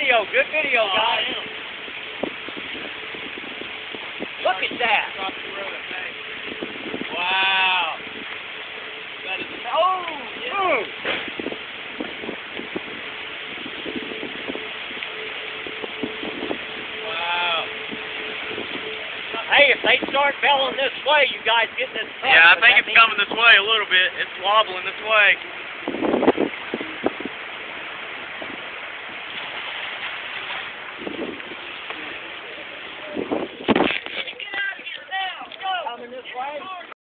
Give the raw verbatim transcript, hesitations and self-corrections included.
video, good video, guys. Look at that. Wow. That is, oh, yeah. Wow. Hey, if they start belling this way, you guys get this. Yeah, I think it's coming this way a little bit. It's wobbling this way.